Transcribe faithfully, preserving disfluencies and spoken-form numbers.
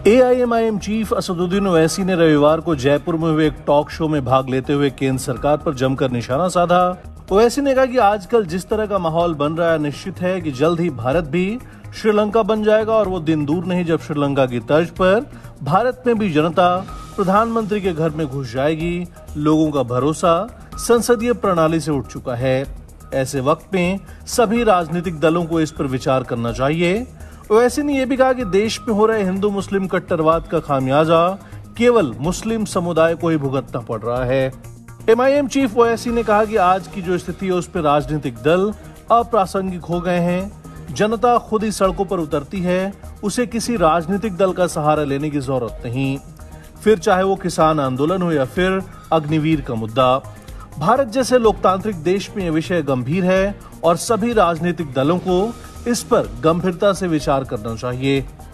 A I M I M chief Asaduddin Owaisi ने रविवार को जयपुर में हुए एक टॉक शो में भाग लेते हुए केंद्र सरकार पर जमकर निशाना साधा। ओवैसी ने कहा कि आजकल जिस तरह का माहौल बन रहा है, निश्चित है कि जल्द ही भारत भी श्रीलंका बन जाएगा और वो दिन दूर नहीं जब श्रीलंका की तर्ज पर भारत में भी जनता प्रधानमंत्री के घर में घुस जाएगी। लोगों का भरोसा संसदीय प्रणाली से उठ चुका है। ऐसे वक्त में सभी राजनीतिक दलों को इस पर विचार करना चाहिए। ओवैसी ने यह भी कहा कि देश में हो रहे हिंदू मुस्लिम कट्टरवाद का खामियाजा केवल मुस्लिम समुदाय को ही भुगतना पड़ रहा है। M I M chief Owaisi ने कहा कि आज की जो स्थिति है उस पर राजनीतिक दल अप्रासंगिक हो गए हैं। जनता खुद ही सड़कों पर उतरती है, उसे किसी राजनीतिक दल का सहारा लेने की जरूरत नहीं, फिर चाहे वो किसान आंदोलन हो या फिर अग्निवीर का मुद्दा। भारत जैसे लोकतांत्रिक देश में यह विषय गंभीर है और सभी राजनीतिक दलों को इस पर गंभीरता से विचार करना चाहिए।